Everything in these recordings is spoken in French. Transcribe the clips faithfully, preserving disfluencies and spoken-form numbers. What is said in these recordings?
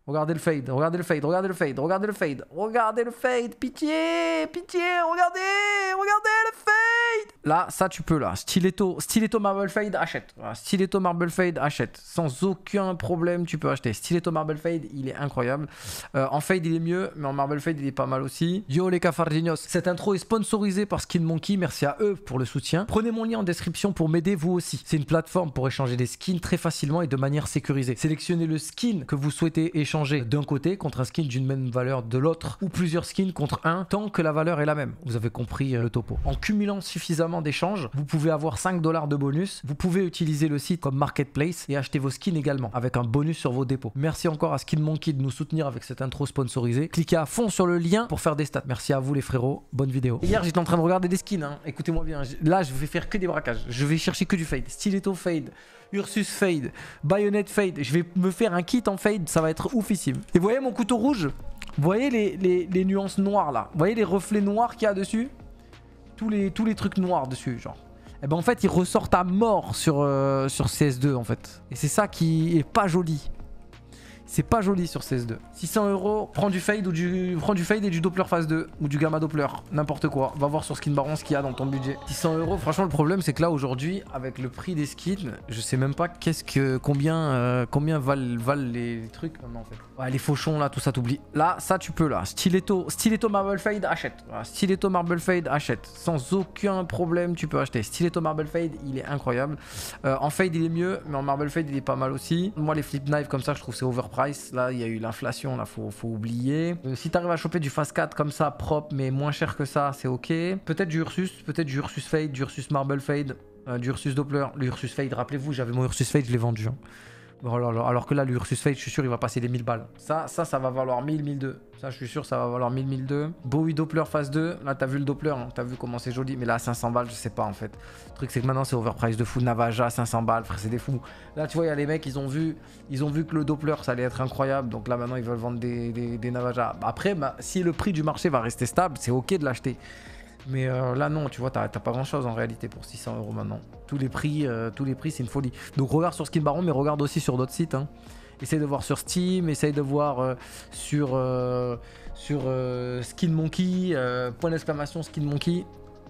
Regardez le fade, regardez le fade, regardez le fade, regardez le fade, regardez le fade, pitié, pitié, regardez, regardez le fade. Là, ça tu peux là, Stiletto, Stiletto Marble Fade, achète. Voilà, Stiletto Marble Fade, achète. Sans aucun problème, tu peux acheter. Stiletto Marble Fade, il est incroyable. Euh, en fade, il est mieux, mais en Marble Fade, il est pas mal aussi. Yo les cafardinos, cette intro est sponsorisée par Skin Monkey, merci à eux pour le soutien. Prenez mon lien en description pour m'aider vous aussi. C'est une plateforme pour échanger des skins très facilement et de manière sécurisée. Sélectionnez le skin que vous souhaitez échanger d'un côté contre un skin d'une même valeur de l'autre, ou plusieurs skins contre un, tant que la valeur est la même. Vous avez compris euh, le topo. En cumulant suffisamment d'échanges, vous pouvez avoir cinq dollars de bonus. Vous pouvez utiliser le site comme marketplace et acheter vos skins également, avec un bonus sur vos dépôts. Merci encore à Skin Monkey de nous soutenir avec cette intro sponsorisée. Cliquez à fond sur le lien pour faire des stats. Merci à vous les frérots, bonne vidéo. Hier j'étais en train de regarder des skins, hein. Écoutez-moi bien, là je vais faire que des braquages, je vais chercher que du fade. Stiletto fade, Ursus fade, Bayonet fade. Je vais me faire un kit en fade, ça va être oufissime. Et vous voyez mon couteau rouge? Vous voyez les, les, les nuances noires là? Vous voyez les reflets noirs qu'il y a dessus? Tous les, tous les trucs noirs dessus, genre. Et ben en fait, ils ressortent à mort sur, euh, sur C S deux en fait. Et c'est ça qui est pas joli. C'est pas joli sur C S deux. six cents euros, prends du fade ou du prends du fade et du Doppler phase deux ou du gamma Doppler, n'importe quoi. Va voir sur Skin Baron ce qu'il y a dans ton budget. six cents euros, franchement le problème c'est que là aujourd'hui avec le prix des skins, je sais même pas qu'est-ce que combien euh, combien valent, valent les trucs maintenant en fait. Ouais, les fauchons là, tout ça t'oublie. Là, ça tu peux là. Stiletto, Stiletto Marble Fade, achète. Voilà, Stiletto Marble Fade, achète. Sans aucun problème, tu peux acheter. Stiletto Marble Fade, il est incroyable. Euh, en fade il est mieux, mais en Marble Fade il est pas mal aussi. Moi les flip knives comme ça, je trouve c'est overpriced. Là, il y a eu l'inflation, là, faut, faut oublier. Euh, si tu arrives à choper du Phase quatre comme ça, propre, mais moins cher que ça, c'est ok. Peut-être du Ursus, peut-être du Ursus Fade, du Ursus Marble Fade, euh, du Ursus Doppler. Le Ursus Fade, rappelez-vous, j'avais mon Ursus Fade, je l'ai vendu. Hein. Alors, alors que là, le Ursus Fade, je suis sûr, il va passer les mille balles. Ça, ça, ça va valoir mille, mille deux. Ça, je suis sûr, ça va valoir mille, mille deux. Bowie Doppler phase deux. Là, t'as vu le Doppler, hein. T'as vu comment c'est joli. Mais là, cinq cents balles, je sais pas en fait. Le truc, c'est que maintenant, c'est overprice de fou. Navaja, cinq cents balles, frère, c'est des fous. Là, tu vois, il y a les mecs, ils ont vu, ils ont vu que le Doppler, ça allait être incroyable. Donc là, maintenant, ils veulent vendre des, des, des Navaja. Après, bah, si le prix du marché va rester stable, c'est ok de l'acheter. Mais euh, là non, tu vois, t'as pas grand chose en réalité pour six cents euros maintenant. Tous les prix, euh, tous les prix, c'est une folie. Donc regarde sur Skin Baron, mais regarde aussi sur d'autres sites. Hein. Essaye de voir sur Steam, essaye de voir euh, sur, euh, sur euh, Skin Monkey, euh, point d'exclamation Skin Monkey.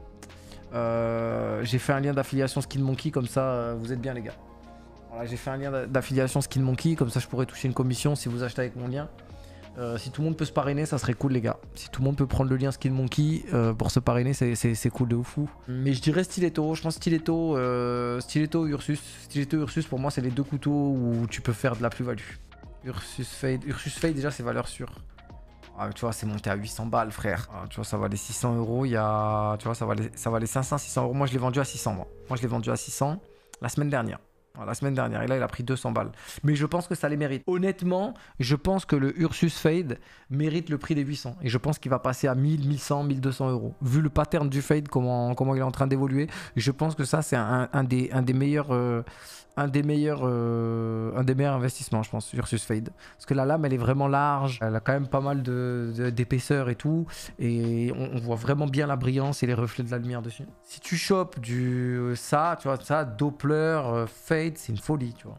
Euh, j'ai fait un lien d'affiliation Skin Monkey, comme ça euh, vous êtes bien les gars. Voilà, j'ai fait un lien d'affiliation Skin Monkey, comme ça je pourrais toucher une commission si vous achetez avec mon lien. Euh, si tout le monde peut se parrainer, ça serait cool les gars. Si tout le monde peut prendre le lien Skin Monkey euh, pour se parrainer, c'est cool de fou. Mais je dirais Stiletto, je pense Stiletto, euh, Stiletto Ursus. Stiletto Ursus pour moi c'est les deux couteaux où tu peux faire de la plus-value. Ursus Fade, Ursus Fade déjà c'est valeur sûre. Ah, tu vois c'est monté à huit cents balles frère. Ah, tu vois ça valait six cents euros, il y a... Tu vois ça valait, ça valait cinq cents, six cents euros. Moi je l'ai vendu à six cents moi. Moi je l'ai vendu à six cents la semaine dernière. La semaine dernière, et là il a pris deux cents balles. Mais je pense que ça les mérite. Honnêtement, je pense que le Ursus Fade mérite le prix des huit cents. Et je pense qu'il va passer à mille, mille cent, mille deux cents euros. Vu le pattern du Fade, comment, comment il est en train d'évoluer, je pense que ça c'est un, un, des, un des meilleurs... Euh, un des meilleurs euh, un des meilleurs investissements je pense, Ursus Fade, parce que la lame elle est vraiment large, elle a quand même pas mal de, de, d'épaisseur et tout, et on, on voit vraiment bien la brillance et les reflets de la lumière dessus. Si tu chopes du ça, tu vois, ça, Doppler, euh, Fade, c'est une folie, tu vois.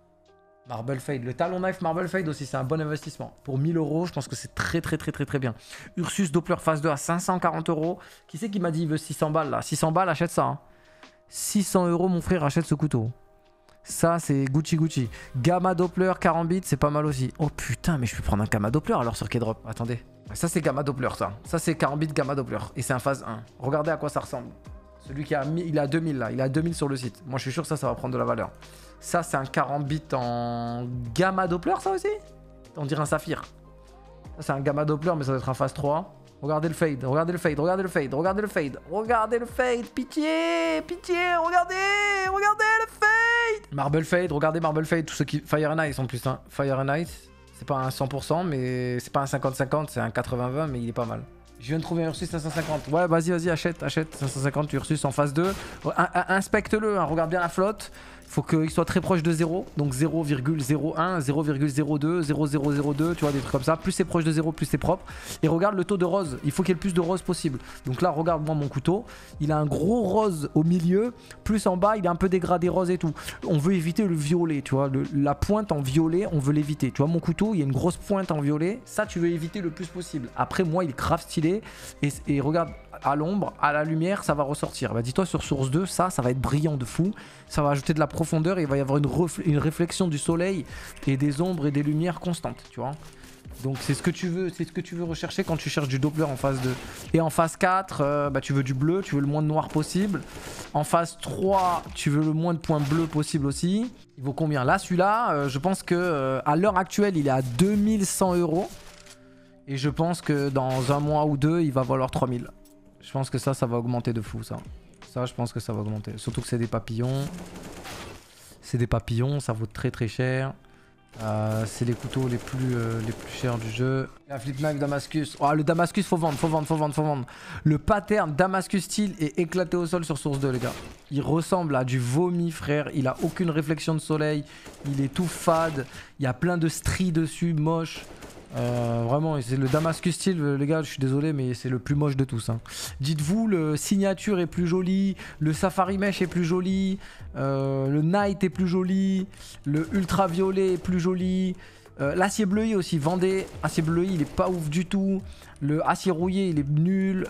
Marble Fade, le Talon Knife Marble Fade aussi, c'est un bon investissement. Pour mille euros, je pense que c'est très très très très très bien. Ursus Doppler phase deux à cinq cent quarante euros. Qui c'est qui m'a dit il veut six cents balles là? six cents balles, achète ça. Hein. six cents euros mon frère, achète ce couteau. Ça c'est Gucci Gucci. Gamma Doppler quarante bits, c'est pas mal aussi. Oh putain, mais je peux prendre un Gamma Doppler alors sur K-Drop. Attendez. Ça c'est Gamma Doppler ça. Ça c'est quarante bits Gamma Doppler. Et c'est un phase un. Regardez à quoi ça ressemble. Celui qui a mis, il a deux mille là. Il a deux mille sur le site. Moi je suis sûr que ça, ça va prendre de la valeur. Ça c'est un quarante bits en Gamma Doppler ça aussi. On dirait un saphir. Ça c'est un Gamma Doppler mais ça doit être un phase trois. Regardez le fade, regardez le fade, regardez le fade, regardez le fade, regardez le fade, pitié, pitié, regardez, regardez le fade. Marble Fade, regardez Marble Fade, tous ceux qui... Fire and Ice en plus, hein. Fire and Ice, c'est pas un cent pour cent, mais c'est pas un cinquante cinquante, c'est un quatre-vingts vingt, mais il est pas mal. Je viens de trouver un Ursus cinq cent cinquante. Ouais, vas-y, vas-y, achète, achète. cinq cent cinquante Ursus en phase deux. Inspecte-le, hein, regarde bien la flotte. Faut qu'il soit très proche de zéro. Donc zéro virgule zéro un, zéro virgule zéro deux, zéro virgule zéro zéro deux, tu vois, des trucs comme ça. Plus c'est proche de zéro, plus c'est propre. Et regarde le taux de rose. Il faut qu'il y ait le plus de rose possible. Donc là, regarde-moi mon couteau. Il a un gros rose au milieu. Plus en bas, il est un peu dégradé rose et tout. On veut éviter le violet, tu vois. Le, la pointe en violet, on veut l'éviter. Tu vois, mon couteau, il y a une grosse pointe en violet. Ça, tu veux éviter le plus possible. Après, moi, il est grave stylé. Et, et regarde, à l'ombre, à la lumière, ça va ressortir. Bah, dis-toi, sur source deux, ça, ça va être brillant de fou. Ça va ajouter de la profondeur et il va y avoir une, une réflexion du soleil et des ombres et des lumières constantes, tu vois. Donc c'est ce que tu veux, c'est ce que tu veux rechercher quand tu cherches du Doppler en phase deux. Et en phase quatre, euh, bah, tu veux du bleu, tu veux le moins de noir possible. En phase trois, tu veux le moins de points bleus possible aussi. Il vaut combien? Là, celui-là, euh, je pense que euh, à l'heure actuelle, il est à deux mille cent euros. Et je pense que dans un mois ou deux, il va valoir trois mille. Je pense que ça, ça va augmenter de fou, ça. Ça, je pense que ça va augmenter. Surtout que c'est des papillons. C'est des papillons, ça vaut très très cher. Euh, c'est les couteaux les plus, euh, les plus chers du jeu. La flip knife Damascus. Oh, le Damascus, faut vendre, faut vendre, faut vendre, faut vendre. Le pattern Damascus Steel est éclaté au sol sur source deux, les gars. Il ressemble à du vomi, frère. Il a aucune réflexion de soleil. Il est tout fade. Il y a plein de stries dessus, moche. Euh, vraiment, c'est le Damascus Steel, les gars, je suis désolé, mais c'est le plus moche de tous. Hein. Dites-vous, le signature est plus joli, le Safari Mesh est plus joli, euh, le Night est plus joli, le Ultraviolet est plus joli, euh, l'acier bleué aussi, vendez. Acier bleué, il est pas ouf du tout. Le acier rouillé, il est nul.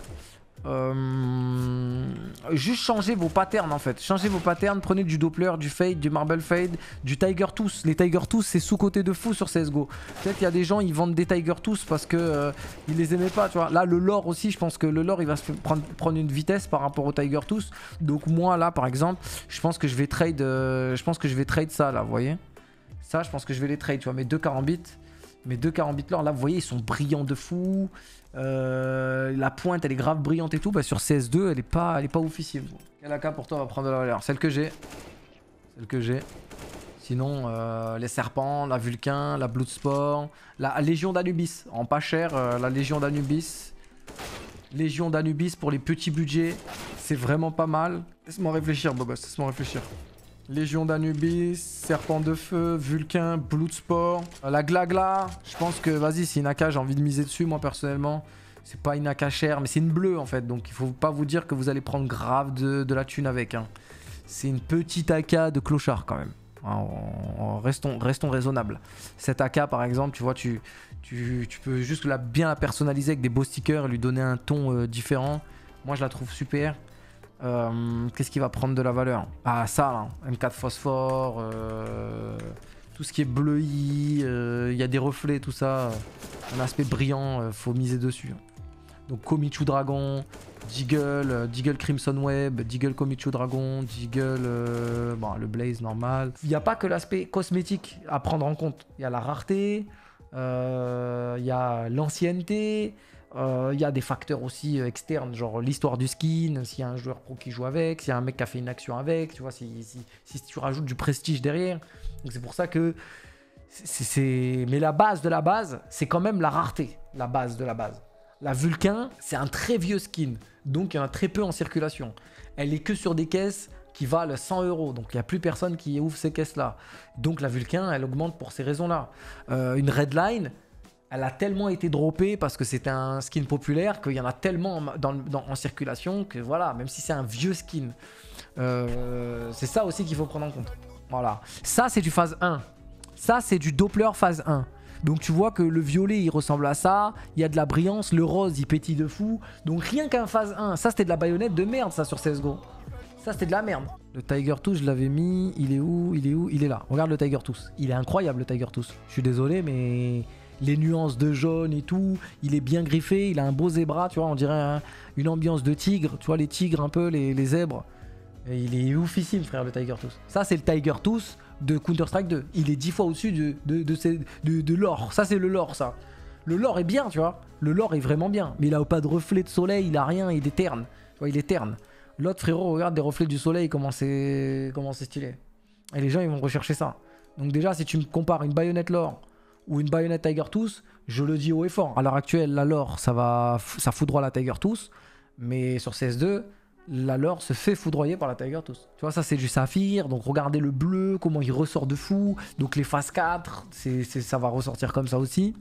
Euh, juste changez vos patterns en fait. Changez vos patterns, prenez du Doppler, du Fade, du Marble Fade, du Tiger Tooth. Les Tiger Tooth c'est sous-côté de fou sur C S G O. Peut-être qu'il y a des gens ils vendent des Tiger Tooth parce que euh, ils les aimaient pas, tu vois. Là le lore aussi, je pense que le lore il va se prendre, prendre une vitesse par rapport au Tiger Tooth. Donc moi là par exemple, je pense que je vais trade euh, je pense que je vais trade ça là, vous voyez. Ça je pense que je vais les trade, tu vois, mes deux carambits. Mes deux carambits lore là, vous voyez, ils sont brillants de fou. Euh, la pointe elle est grave brillante et tout. Bah, sur C S deux elle est pas, elle est pas oufissime. Quelle A K pour toi va prendre de la valeur? Celle que j'ai. Celle que j'ai. Sinon euh, les serpents, la Vulcain, la Bloodsport, la Légion d'Anubis. En pas cher, euh, la Légion d'Anubis. Légion d'Anubis pour les petits budgets. C'est vraiment pas mal. Laisse-moi réfléchir, Bobos, laisse-moi réfléchir. Légion d'Anubis, Serpent de Feu, Vulcain, Bloodsport. La Glagla, je pense que, vas-y, c'est une A K, j'ai envie de miser dessus, moi, personnellement. C'est pas une A K chère, mais c'est une bleue, en fait. Donc, il faut pas vous dire que vous allez prendre grave de, de la thune avec. Hein. C'est une petite A K de clochard, quand même. Hein, on, on, restons, restons raisonnables. Cette A K, par exemple, tu vois, tu, tu, tu peux juste la, bien la personnaliser avec des beaux stickers et lui donner un ton euh, différent. Moi, je la trouve super. Euh, Qu'est-ce qui va prendre de la valeur? Ah ça là, M quatre phosphore, euh, tout ce qui est bleui, il euh, y a des reflets, tout ça, un aspect brillant, euh, faut miser dessus. Donc Komichu Dragon, Deagle, euh, Deagle Crimson Web, Deagle Komichu Dragon, Deagle, euh, bon, le Blaze normal. Il n'y a pas que l'aspect cosmétique à prendre en compte, il y a la rareté, il euh, y a l'ancienneté. Il euh, y a des facteurs aussi euh, externes, genre l'histoire du skin, s'il y a un joueur pro qui joue avec, s'il y a un mec qui a fait une action avec, tu vois, si, si, si tu rajoutes du prestige derrière. Donc c'est pour ça que c'est... Mais la base de la base, c'est quand même la rareté, la base de la base. La Vulcain, c'est un très vieux skin, donc il y en a très peu en circulation. Elle est que sur des caisses qui valent cent euros, donc il n'y a plus personne qui ouvre ces caisses-là. Donc la Vulcain, elle augmente pour ces raisons-là. Euh, une Redline, elle a tellement été droppée parce que c'est un skin populaire qu'il y en a tellement en, dans, dans, en circulation que voilà, même si c'est un vieux skin, euh, c'est ça aussi qu'il faut prendre en compte. Voilà, ça c'est du phase un. Ça c'est du Doppler phase un. Donc tu vois que le violet il ressemble à ça, il y a de la brillance, le rose il pétille de fou. Donc rien qu'un phase un, ça c'était de la baïonnette de merde ça sur C S G O. Ça c'était de la merde. Le Tiger Tooth je l'avais mis, il est où? Il est où? Il est là. Regarde le Tiger Tooth. Il est incroyable le Tiger Tooth. Je suis désolé mais... Les nuances de jaune et tout, il est bien griffé, il a un beau zébra, tu vois, on dirait un, une ambiance de tigre, tu vois les tigres un peu, les, les zèbres. Et il est oufissime frère le Tiger Tooth. Ça c'est le Tiger Tooth de Counter Strike deux, il est dix fois au-dessus de, de, de, de, de, de l'or, ça c'est le lore ça. Le lore est bien tu vois, le lore est vraiment bien, mais il a pas de reflet de soleil, il a rien, il est terne, tu vois il est terne. L'autre frérot regarde des reflets du soleil, comment c'est comment c'est stylé. Et les gens ils vont rechercher ça. Donc déjà si tu me compares une baïonnette lore ou une baïonnette Tiger Tooth, je le dis haut et fort. À l'heure actuelle, la lore, ça va, ça fout droit la Tiger Tooth. Mais sur C S deux, la leur se fait foudroyer par la Tiger Tooth. Tu vois, ça c'est du saphir, donc regardez le bleu, comment il ressort de fou. Donc les phases quatre, c'est, c'est, ça va ressortir comme ça aussi.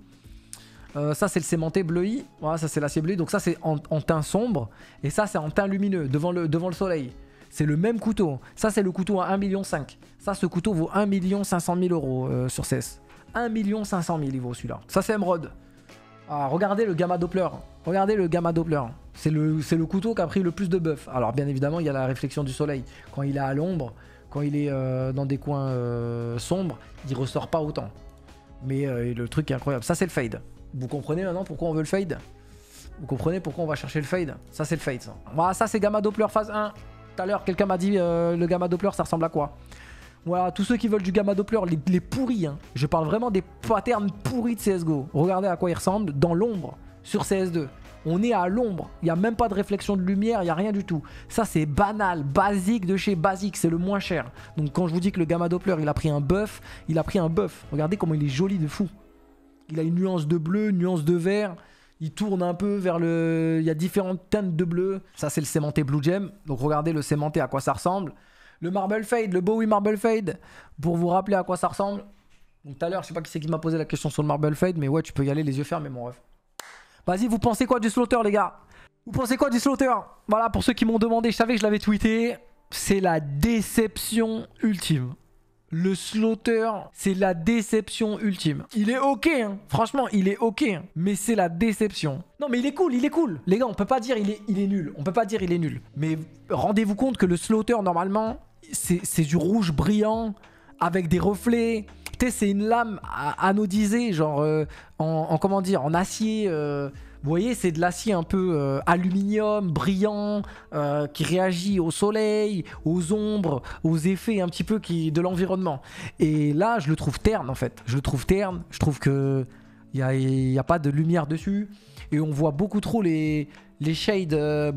Euh, ça c'est le sémenté bleui, voilà, ça c'est l'acier bleui, donc ça c'est en, en teint sombre. Et ça c'est en teint lumineux, devant le, devant le soleil. C'est le même couteau. Ça c'est le couteau à un virgule cinq million. Ça, ce couteau vaut un million cinq cent mille euros euh, sur C S. un million cinq cent mille il vaut celui-là. Ça c'est Emerald. Ah, regardez le gamma Doppler. Regardez le gamma Doppler. C'est le, c'est le couteau qui a pris le plus de buff. Alors bien évidemment, il y a la réflexion du soleil. Quand il est à l'ombre, quand il est euh, dans des coins euh, sombres, il ressort pas autant. Mais euh, le truc est incroyable. Ça c'est le fade. Vous comprenez maintenant pourquoi on veut le fade? Vous comprenez pourquoi on va chercher le fade? Ça c'est le fade. Ça, voilà, ça c'est gamma Doppler phase un. Tout à l'heure, quelqu'un m'a dit euh, le gamma Doppler ça ressemble à quoi? Voilà, tous ceux qui veulent du gamma Doppler, les, les pourris, hein. Je parle vraiment des patterns pourris de C S G O. Regardez à quoi ils ressemblent dans l'ombre sur C S deux. On est à l'ombre, il n'y a même pas de réflexion de lumière, il n'y a rien du tout. Ça c'est banal, basique de chez basique, c'est le moins cher. Donc quand je vous dis que le gamma Doppler il a pris un buff, il a pris un buff. Regardez comment il est joli de fou. Il a une nuance de bleu, une nuance de vert. Il tourne un peu vers le... Il y a différentes teintes de bleu. Ça c'est le sémenté Blue Gem. Donc regardez le sémenté à quoi ça ressemble. Le Marble Fade, le Bowie Marble Fade, pour vous rappeler à quoi ça ressemble. Donc tout à l'heure, je sais pas qui c'est qui m'a posé la question sur le Marble Fade, mais ouais, tu peux y aller les yeux fermés, mon ref. Vas-y, vous pensez quoi du Slaughter, les gars? Vous pensez quoi du Slaughter? Voilà, pour ceux qui m'ont demandé, je savais que je l'avais tweeté. C'est la déception ultime. Le Slaughter, c'est la déception ultime. Il est ok, hein. Franchement, il est ok, hein. Mais c'est la déception. Non, mais il est cool, il est cool. Les gars, on peut pas dire il est, il est nul. On peut pas dire il est nul. Mais rendez-vous compte que le Slaughter, normalement, c'est du rouge brillant avec des reflets. Tu sais, c'est une lame anodisée, genre euh, en, en comment dire, en acier. Euh, vous voyez, c'est de l'acier un peu euh, aluminium, brillant, euh, qui réagit au soleil, aux ombres, aux effets un petit peu qui, de l'environnement. Et là, je le trouve terne en fait. Je le trouve terne. Je trouve que il n'y a, y a pas de lumière dessus. Et on voit beaucoup trop les, les shades euh,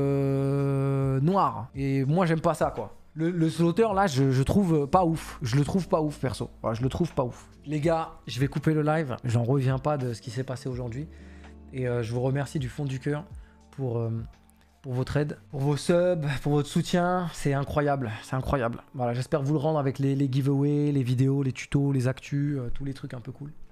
euh, noirs. Et moi, j'aime pas ça, quoi. Le, le Slaughter, là, je, je trouve pas ouf. Je le trouve pas ouf, perso. Ouais, je le trouve pas ouf. Les gars, je vais couper le live. J'en reviens pas de ce qui s'est passé aujourd'hui. Et euh, je vous remercie du fond du cœur pour, euh, pour votre aide, pour vos subs, pour votre soutien. C'est incroyable, c'est incroyable. Voilà, j'espère vous le rendre avec les, les giveaways, les vidéos, les tutos, les actus, euh, tous les trucs un peu cool.